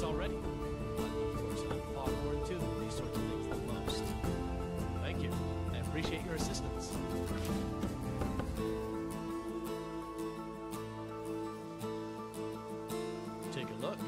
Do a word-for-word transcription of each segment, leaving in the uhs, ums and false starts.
already. But of course, I'm far more in tune with these sorts of things than most. Thank you. I appreciate your assistance. Take a look.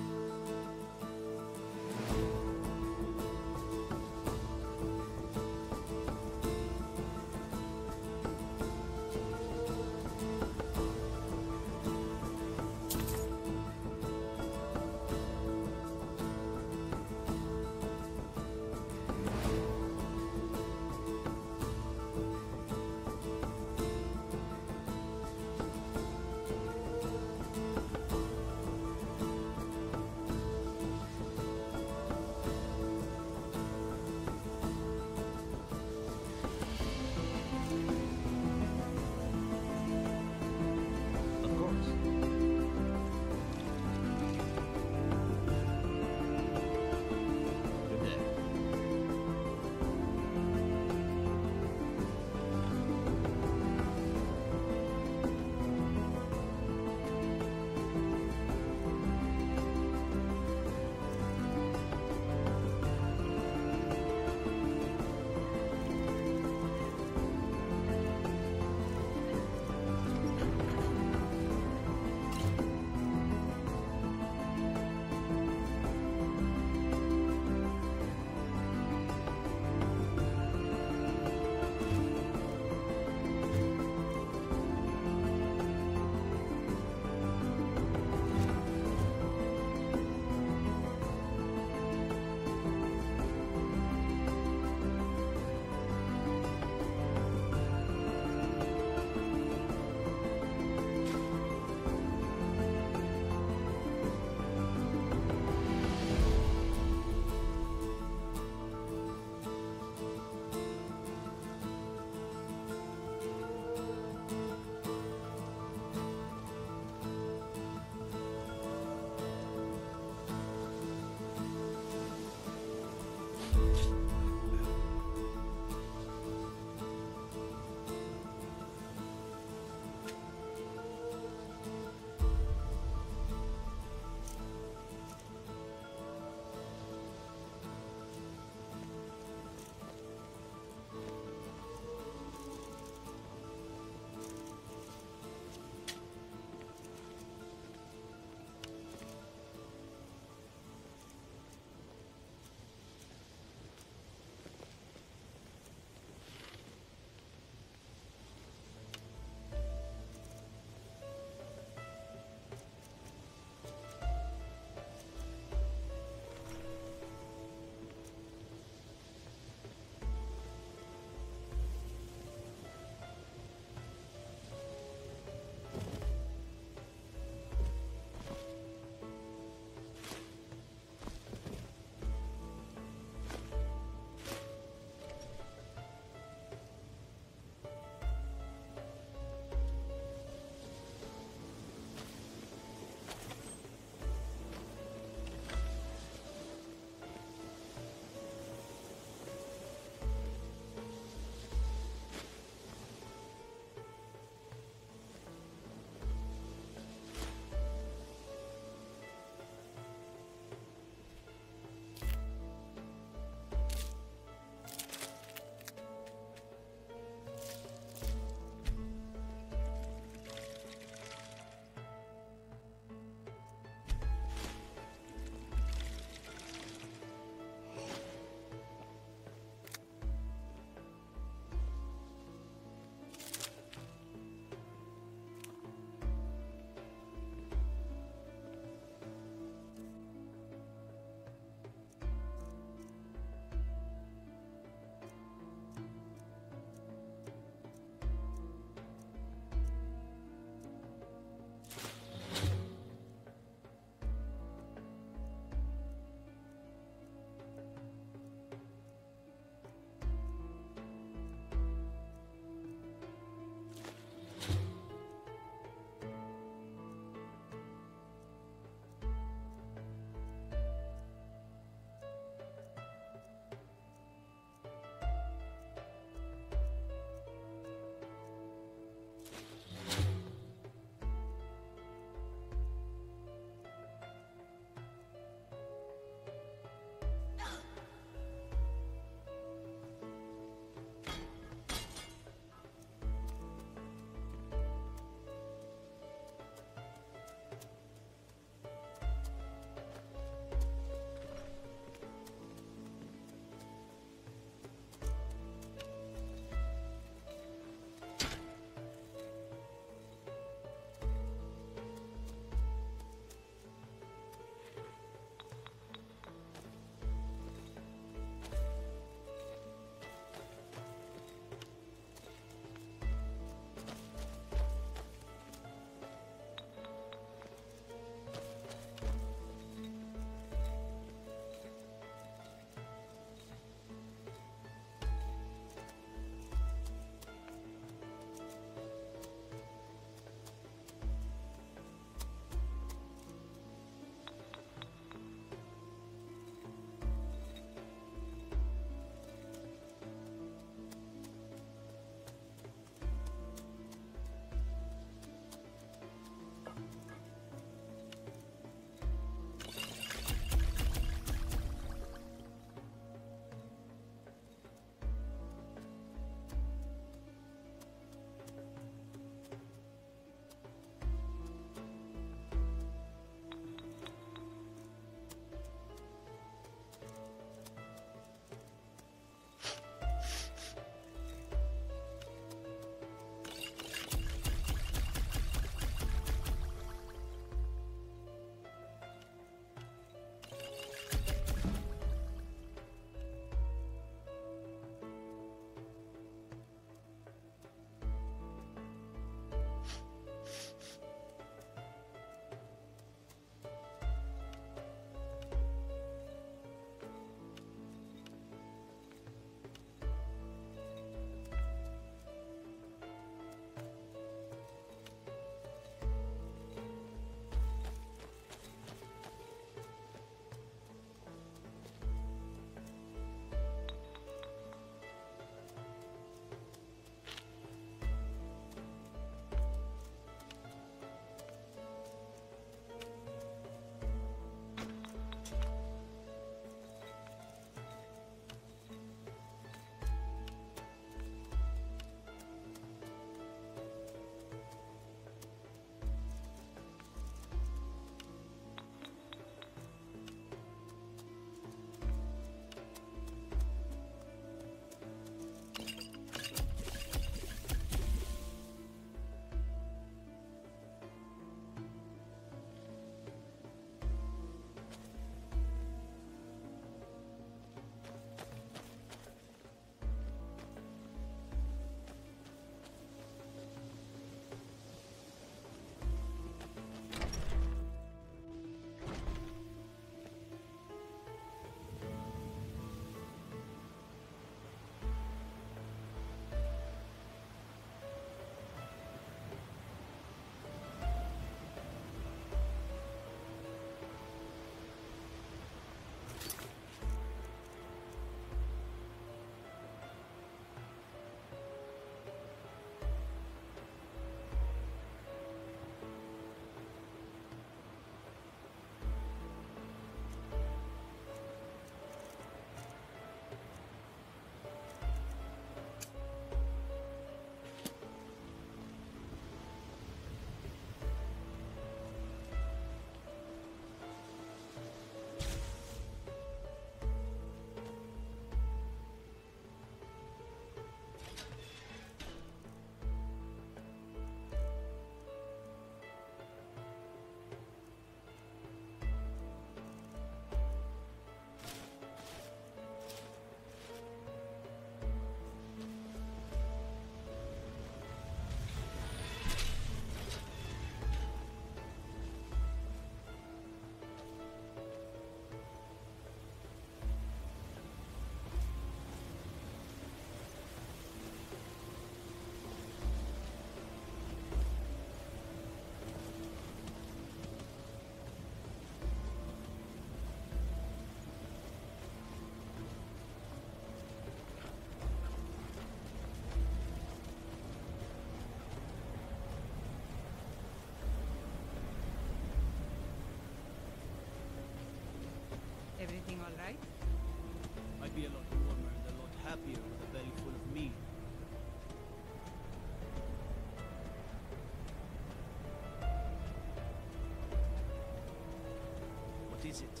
is it?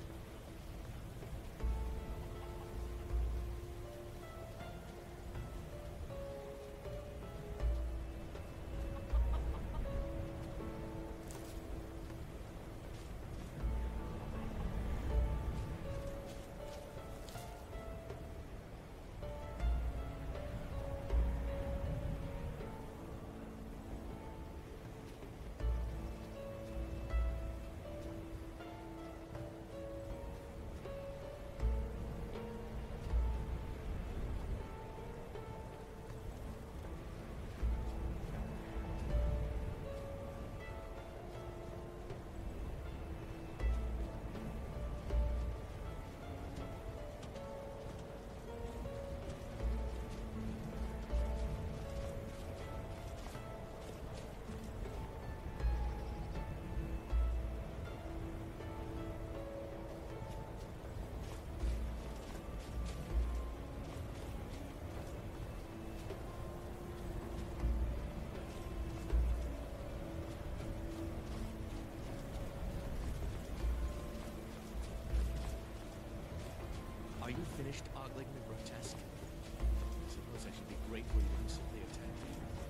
Are you finished ogling the grotesque? I suppose I should be grateful you didn't simply attack me.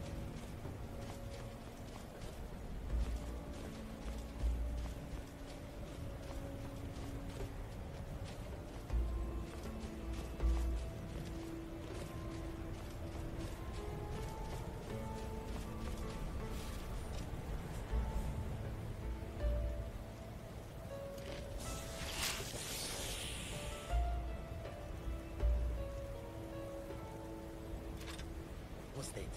What's that?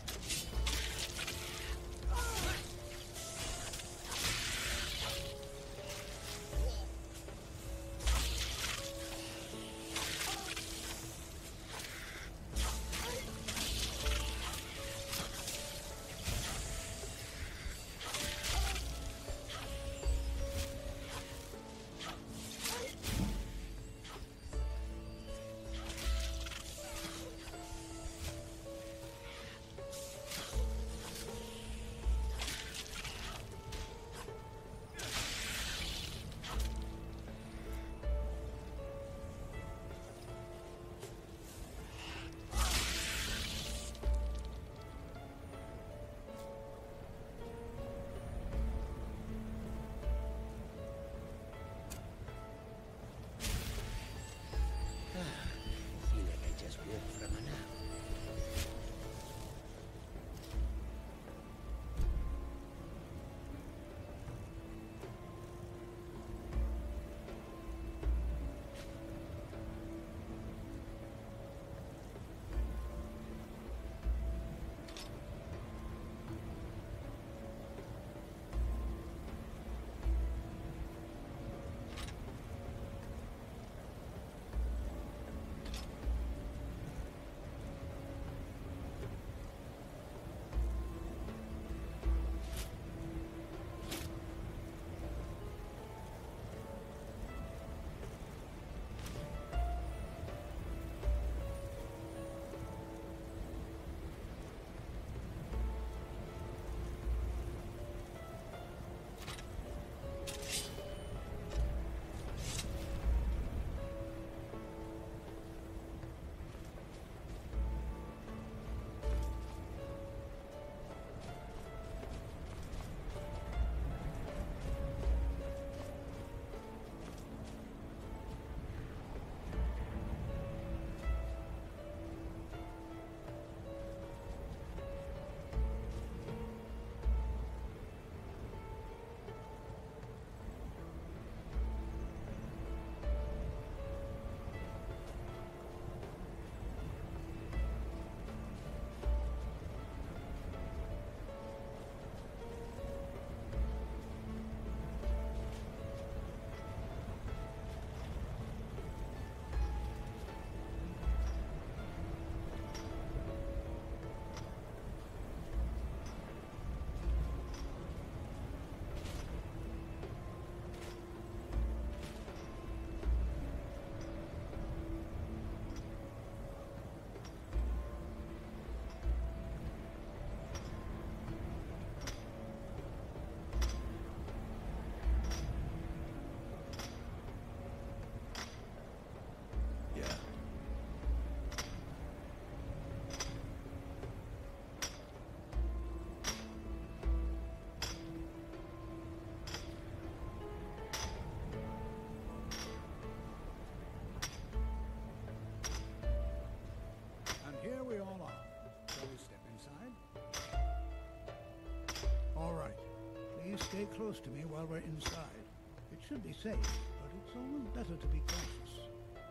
close to me while we're inside. It should be safe, but it's always better to be cautious.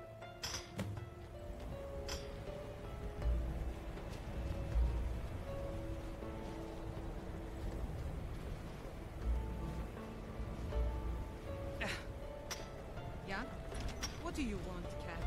Yeah? What do you want, cat?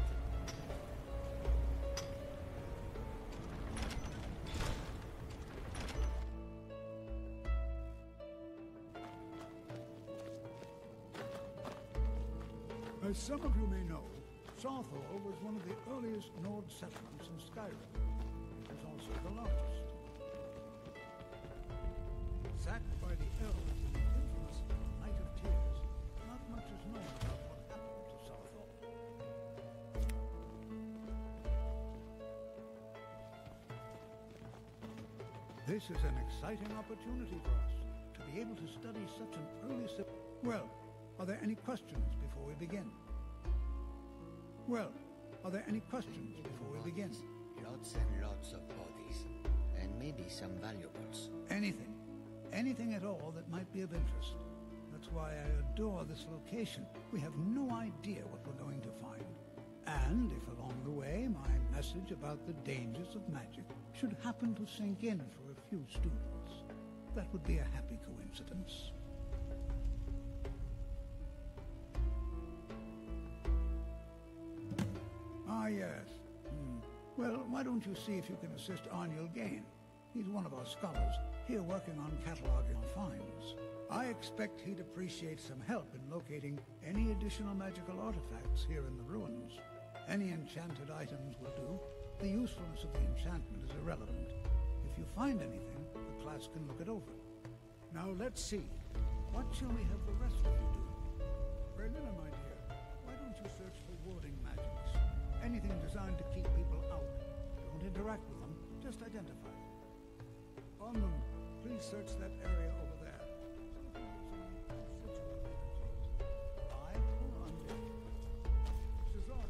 As some of you may know, Southall was one of the earliest Nord settlements in Skyrim. It was also the largest. Sacked by the elves in the infamous Night of Tears, not much is known about what happened to Southall. This is an exciting opportunity for us, to be able to study such an early civil... Well, are there any questions before we begin? Well, are there any questions before we begin? Lots and lots of bodies. And maybe some valuables. Anything. Anything at all that might be of interest. That's why I adore this location. We have no idea what we're going to find. And if along the way my message about the dangers of magic should happen to sink in for a few students, that would be a happy coincidence. Ah, yes. Hmm. Well, why don't you see if you can assist Arniel Gain? He's one of our scholars, here working on cataloging our finds. I expect he'd appreciate some help in locating any additional magical artifacts here in the ruins. Any enchanted items will do. The usefulness of the enchantment is irrelevant. If you find anything, the class can look it over. Now let's see. What shall we have the rest of you do? Berlina, my dear, why don't you search for warding magics? Anything designed to keep people out. Don't interact with them, just identify them. Onman, please search that area over there. I pull on deck. Cesar.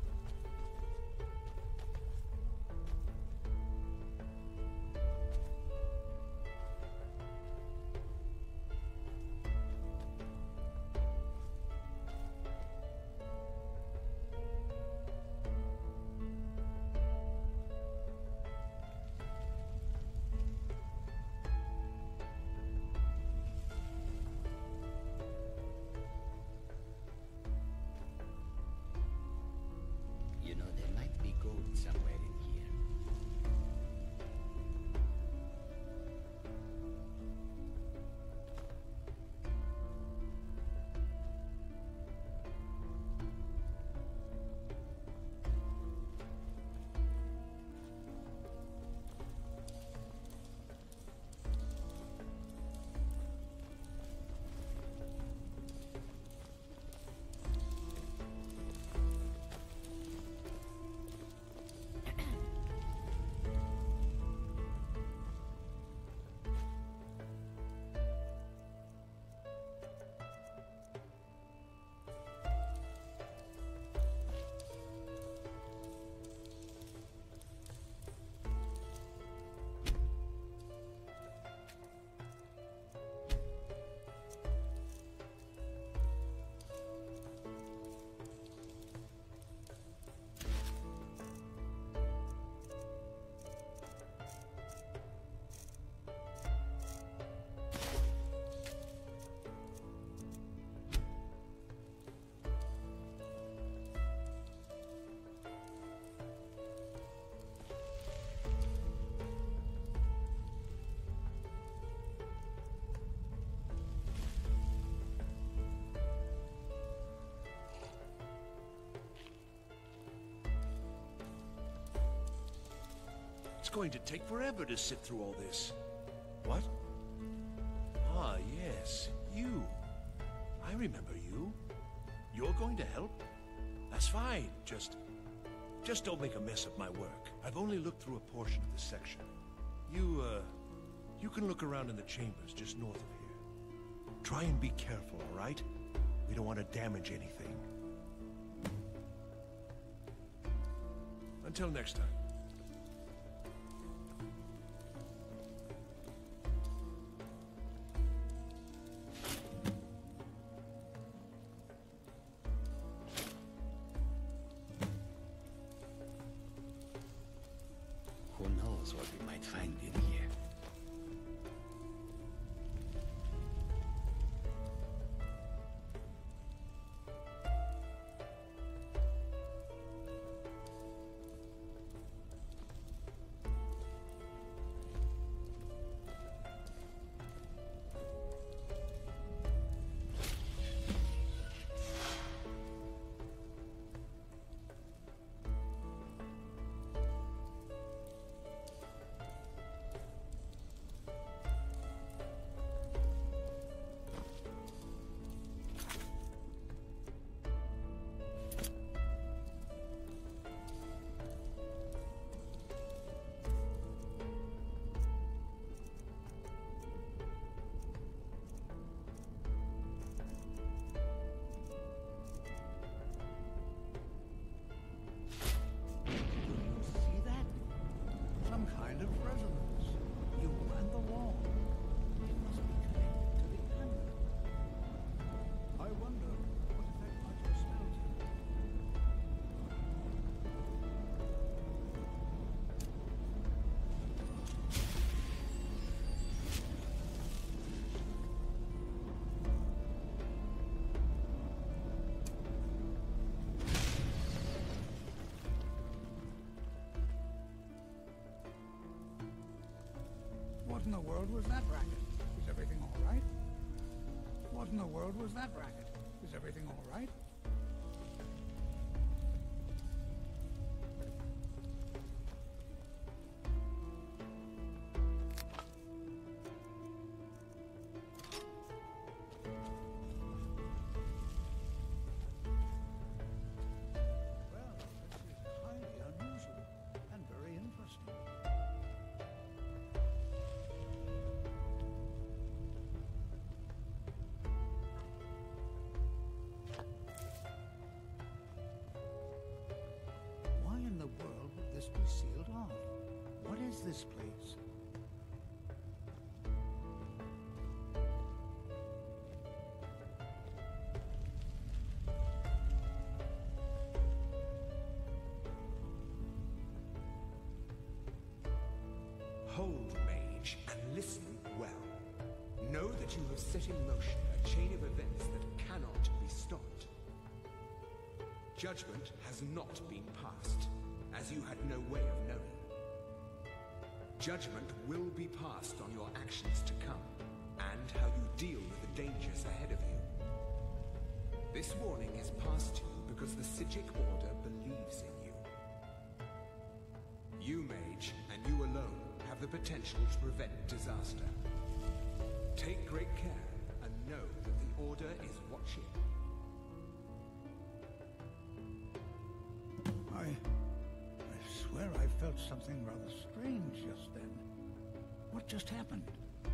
You know, there might be gold somewhere in here. It's going to take forever to sit through all this. What? Ah, yes, you. I remember you. You're going to help? That's fine. Just... Just don't make a mess of my work. I've only looked through a portion of this section. You, uh... You can look around in the chambers just north of here. Try and be careful, all right? We don't want to damage anything. Until next time. knows what we might find in here. What in the world was that racket? Is everything all right? What in the world was that racket? Is everything all right? Well, this is highly unusual and very interesting. Why in the world would this be sealed off? What is this place? Hold, mage, and listen well. Know that you have set in motion a chain of events that cannot be stopped. Judgment has not been passed, as you had no way of knowing. Judgment will be passed on your actions to come, and how you deal with the dangers ahead of you. This warning is passed to you because the Psijic Order believes in you. You, mage, and you alone, have the potential to prevent disaster. Take great care, and know that the Order is watching. I... I swear I felt something rather strange just then. What just happened?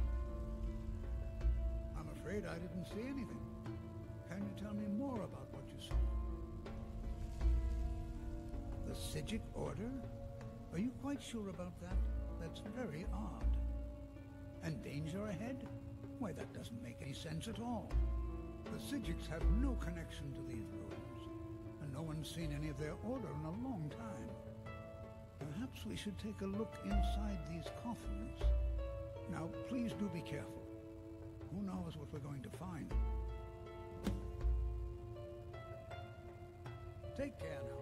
I'm afraid I didn't see anything. Can you tell me more about what you saw? The Psijic Order? Are you quite sure about that? That's very odd. And danger ahead? Why, that doesn't make any sense at all. The Psijics have no connection to these ruins, and no one's seen any of their order in a long time. Perhaps we should take a look inside these coffins. Now, please do be careful. Who knows what we're going to find? Take care now.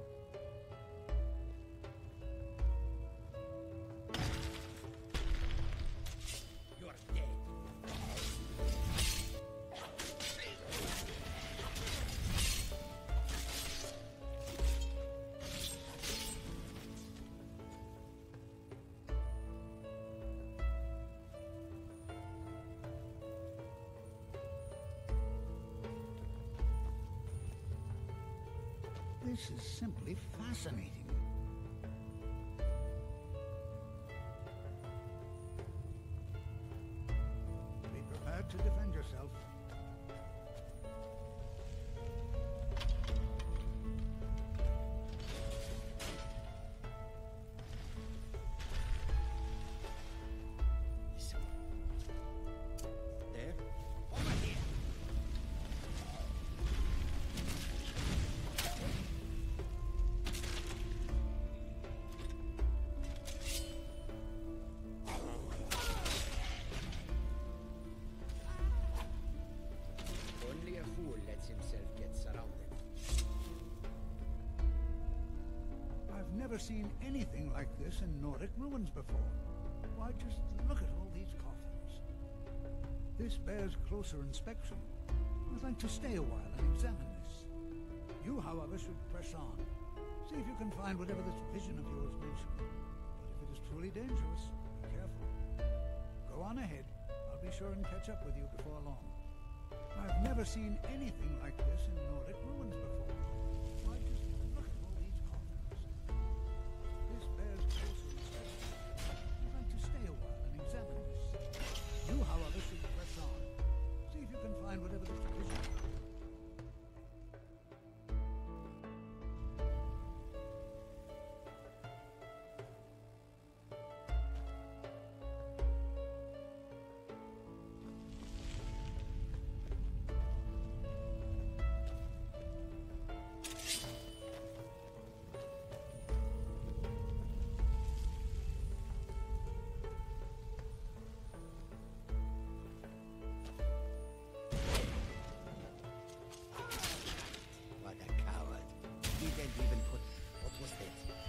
This is simply fascinating. Be prepared to defend yourself. There? never seen anything like this in Nordic ruins before. Why, just look at all these coffins. This bears closer inspection. I'd like to stay a while and examine this. You, however, should press on. See if you can find whatever this vision of yours mentioned. But if it is truly dangerous, be careful. Go on ahead. I'll be sure and catch up with you before long. I've never seen anything like this in Nordic ruins before. Why, just look at all these coffins. This bears closer inspection. I'd like to stay a while and examine this. You, however, should press on. See if you can find whatever this vision. What a coward. He didn't even put... What was that?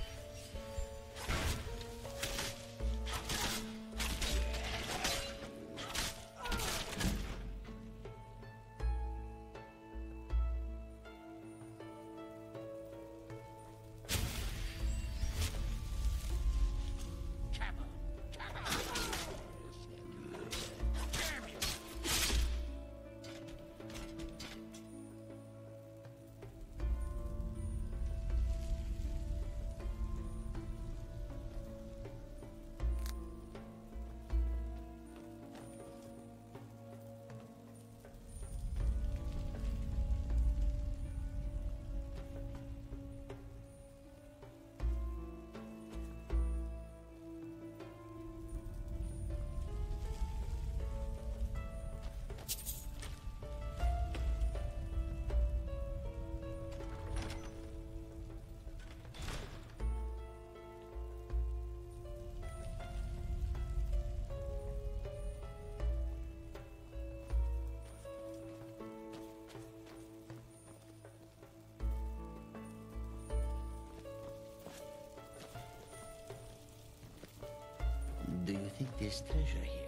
Do you think there's treasure here?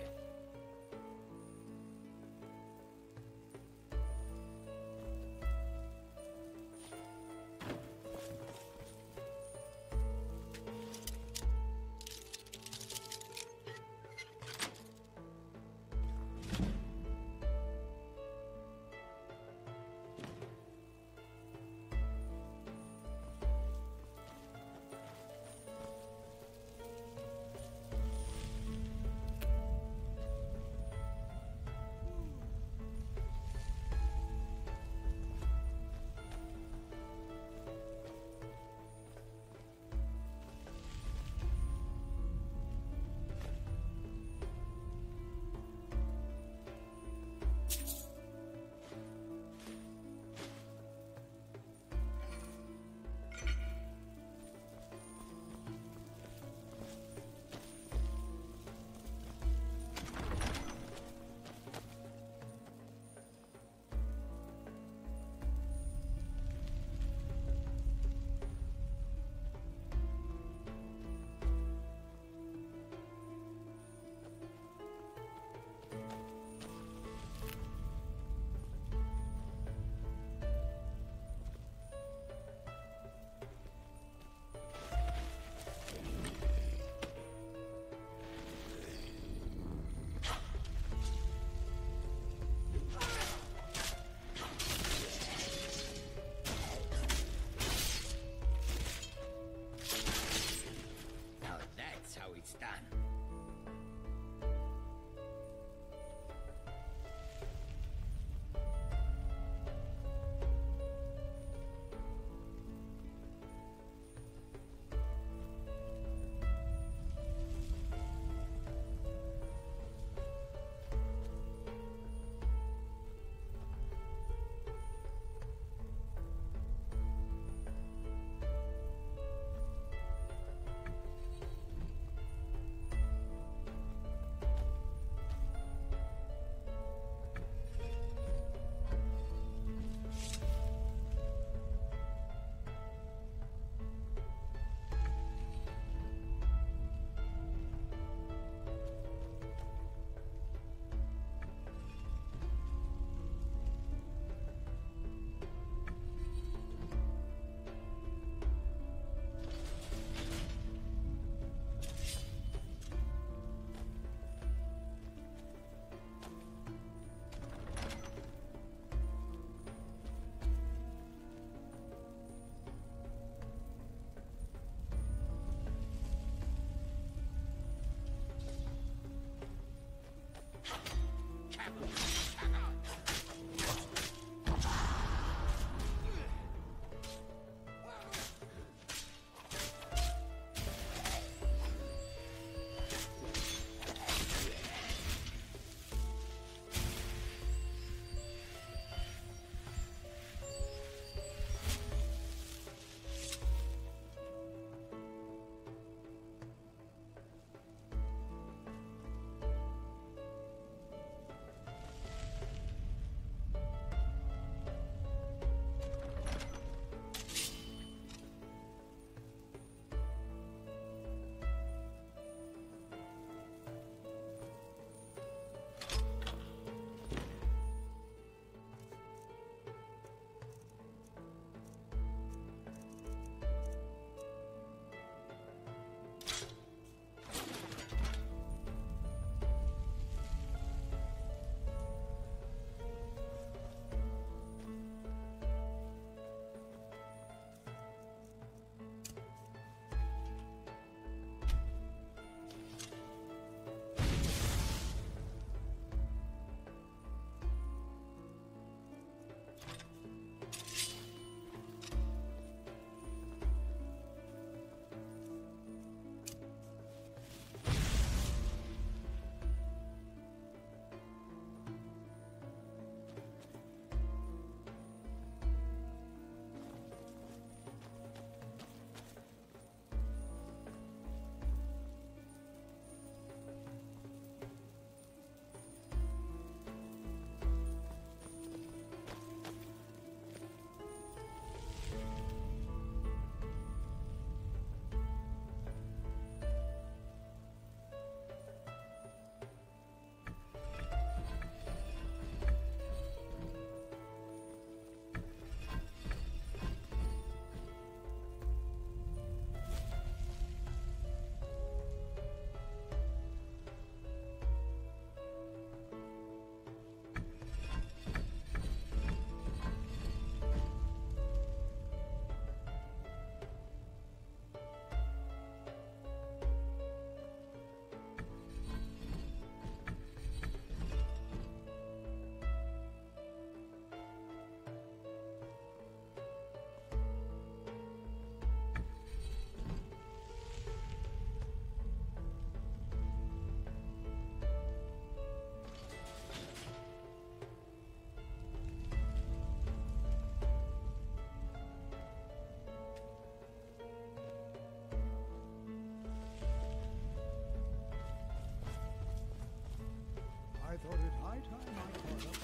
high time I caught up.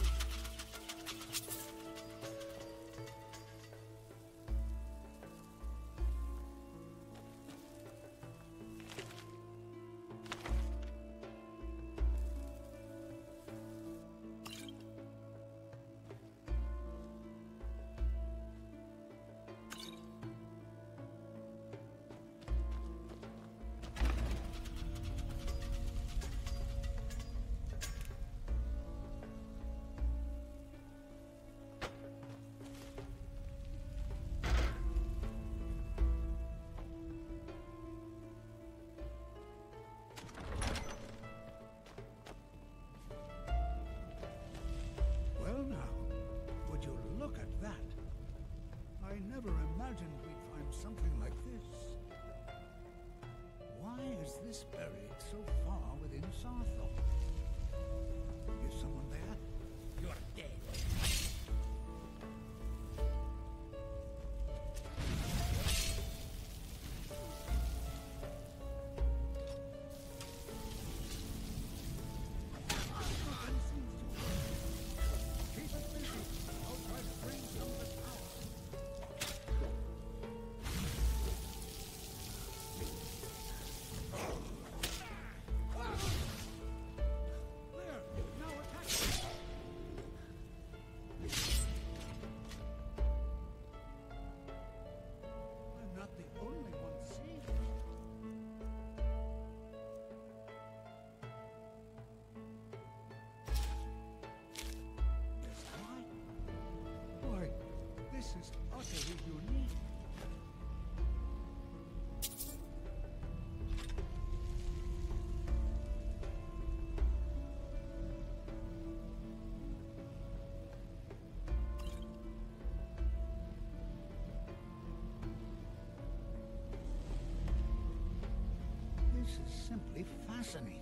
I never imagined we'd find something like this. Why is this buried so far within Sarthorpe? Is someone there? You're dead. This is utterly unique. This is simply fascinating.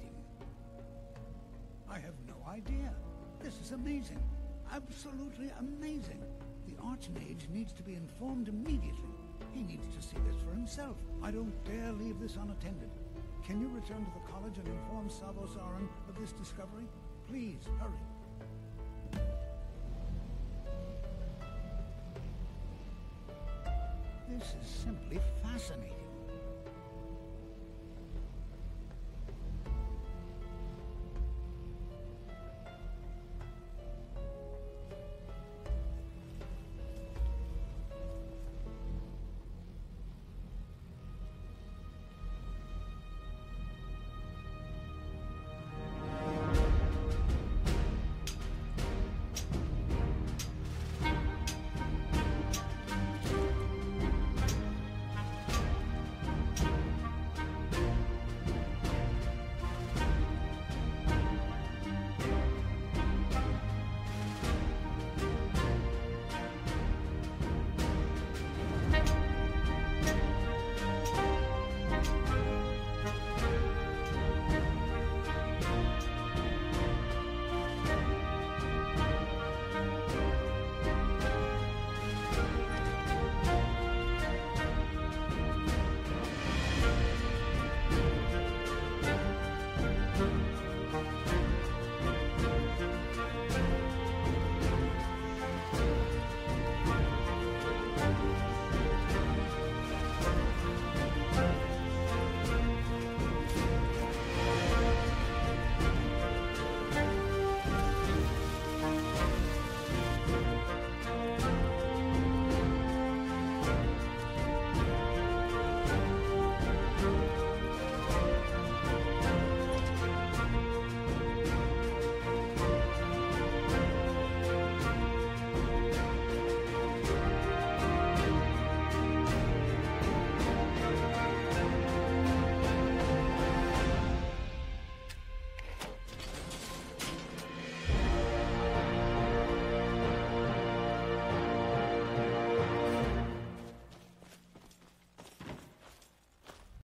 I have no idea. This is amazing. Absolutely amazing. The Archmage needs to be informed immediately. He needs to see this for himself. I don't dare leave this unattended. Can you return to the college and inform Savo-Zaran of this discovery? Please, hurry. This is simply fascinating.